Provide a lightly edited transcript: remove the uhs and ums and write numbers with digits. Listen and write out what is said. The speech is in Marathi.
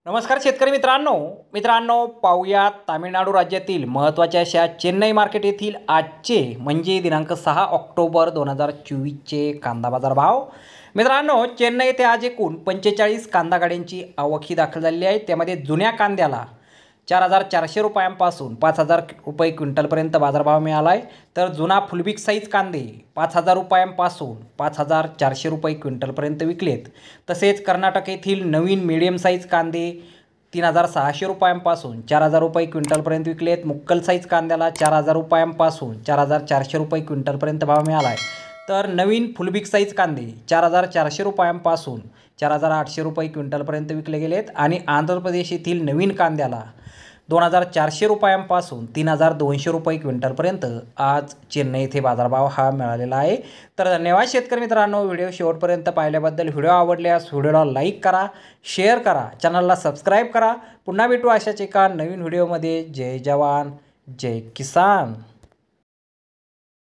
नमस्कार शेतकरी मित्रांनो पाहूया तामिळनाडू राज्यातील महत्त्वाच्या अशा चेन्नई मार्केट येथील आजचे म्हणजे दिनांक 6 ऑक्टोबर 2024चे कांदा बाजार भाव। मित्रांनो चेन्नई येथे आज एकूण 45 कांदा गाड्यांची आवक ही दाखल झालेली आहे। त्यामध्ये जुन्या कांद्याला 4400 रुपयांपासून 5000 रुपये क्विंटलपर्यंत बाजारभाव मिळाला आहे। तर जुना फुल बिग साईज कांदे 5000 रुपयांपासून 5400 रुपये क्विंटलपर्यंत विकलेत। तसेच कर्नाटक येथील नवीन मीडियम साईज कांदे 3600 रुपयांपासून 4000 रुपये क्विंटलपर्यंत विकलेत। मुक्कल साईज कांद्याला 4000 रुपयांपासून 4400 रुपये क्विंटलपर्यंत भाव मिळाला आहे। तर नवीन फुल बिग साईज कांदे 4400 रुपयांपासून 4800 रुपये क्विंटलपर्यंत विकले गेलेत। आणि आंध्र प्रदेश येथील नवीन कांद्याला 2400 रुपयांपासून 3200 रुपये क्विंटलपर्यंत आज चेन्नई येथे बाजारभाव हा मिळालेला आहे। तर धन्यवाद शेतकरी मित्रांनो, व्हिडिओ शेवटपर्यंत पाहिल्याबद्दल। व्हिडिओ आवडल्यास व्हिडिओला लाईक करा, शेअर करा, चॅनलला सबस्क्राईब करा। पुन्हा भेटू अशाच एका नवीन व्हिडिओमध्ये। जय जवान जय किसान।